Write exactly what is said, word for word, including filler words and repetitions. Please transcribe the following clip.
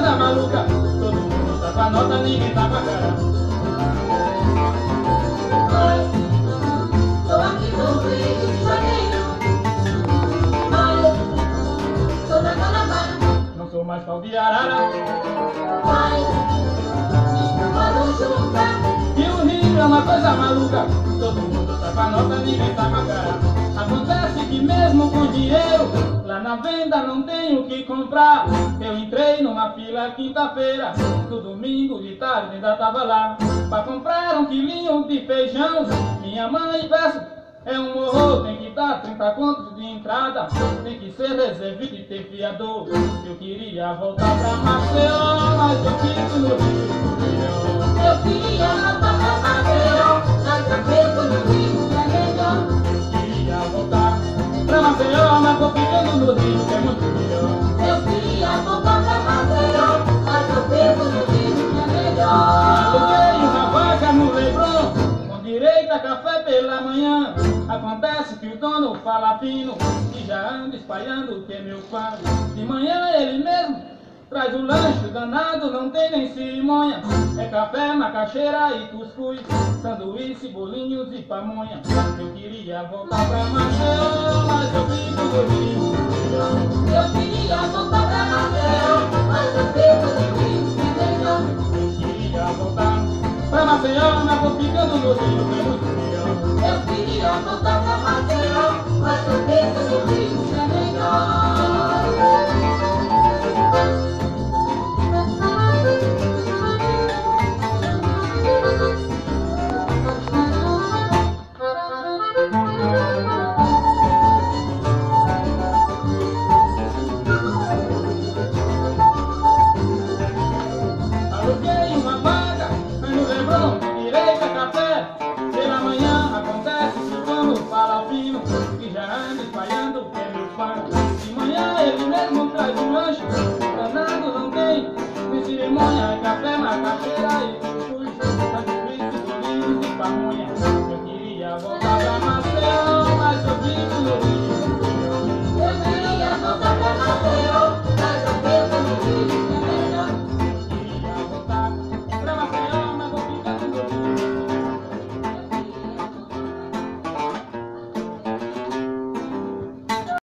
coisa maluca. Todo mundo tá com a nota, ninguém tá com a cara. Oi, tô aqui no Rio de Janeiro. Oi, tô na Guanabara. Não sou mais pau de arara. Oi, vamos juntar. E o Rio é uma coisa maluca. Todo mundo tá com a nota, ninguém tá com a cara. Acontece que mesmo com dinheiro, lá na venda não tenho o que comprar. Eu entrei numa fila quinta-feira, no domingo de tarde ainda tava lá, pra comprar um quilinho de feijão. Minha mãe peça, é um horror, tem que dar trinta contos de entrada. Tem que ser reservista e ter fiador. Eu queria voltar pra Maceió, mas eu fico no Rio. Eu queria voltar pra Maceió, mas eu fico no Rio, que é melhor. Queria voltar pra Maceió, mas tô ficando no Rio, que é muito melhor. Eu queria voltar pra Maceió, mas eu fico no Rio, que é melhor. Aluguei uma vaga no Leblon, com direito a café pela manhã. Acontece que o dono fala fino e já anda espalhando que é meu fã. De manhã ele mesmo traz o lanche, o danado não tem nem cerimônia. É café, macaxeira e cuscuz, sanduíche, bolinhos e pamonha. Eu queria voltar pra Maceió, mas eu fico no Rio. Eu queria voltar pra Maceió, mas eu fico no Rio, que é melhor. Eu queria voltar pra Maceió, mas tô ficando no Rio, que é muito melhor. Eu queria voltar pra Maceió, mas eu fico no Rio, que é melhor. Aluguei uma vaga no Leblon, de direito a café pela manhã. Acontece que o dono fala fino e já anda espalhando que é meu fã. De manhã ele mesmo traz um lanche, danado não tem nem cerimônia. É café, macaxeira e cuscuz, sanduíche, bolinhos e pamonha.